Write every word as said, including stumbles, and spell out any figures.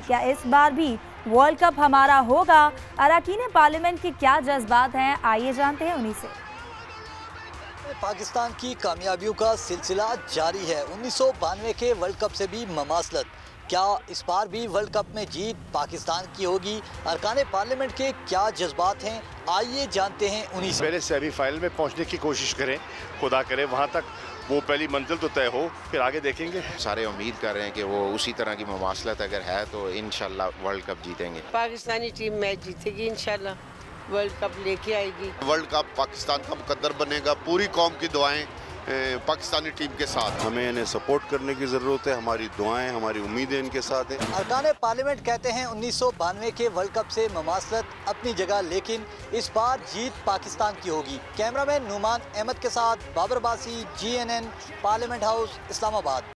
क्या इस बार भी वर्ल्ड कप हमारा होगा? अरकान पार्लियामेंट के क्या जज्बात हैं, आइए जानते हैं उन्हीं से। पाकिस्तान की कामयाबियों का सिलसिला जारी है। उन्नीस सौ बानवे के वर्ल्ड कप से भी ममासलत। क्या इस बार भी वर्ल्ड कप में जीत पाकिस्तान की होगी? अरकान पार्लियामेंट के क्या जज्बात हैं, आइए जानते हैं उन्हीं से। पहले सेमीफाइनल में पहुंचने की कोशिश करें, खुदा करे वहां तक वो पहली मंजिल तो तय हो, फिर आगे देखेंगे। सारे उम्मीद कर रहे हैं कि वो उसी तरह की ममासलत अगर है तो इंशाल्लाह वर्ल्ड कप जीतेंगे। पाकिस्तानी टीम मैच जीतेगी, इंशाल्लाह वर्ल्ड कप लेके आएगी। वर्ल्ड कप पाकिस्तान का मुकद्दर बनेगा। पूरी कौम की दुआएं पाकिस्तानी टीम के साथ। हमें इन्हें सपोर्ट करने की ज़रूरत है। हमारी दुआएं, हमारी उम्मीदें इनके साथ हैं। अरकान पार्लियामेंट कहते हैं उन्नीस सौ बानवे के वर्ल्ड कप से ममासलत अपनी जगह, लेकिन इस बार जीत पाकिस्तान की होगी। कैमरामैन नुमान अहमद के साथ बाबर बासी, G N N, parliament house, Islamabad.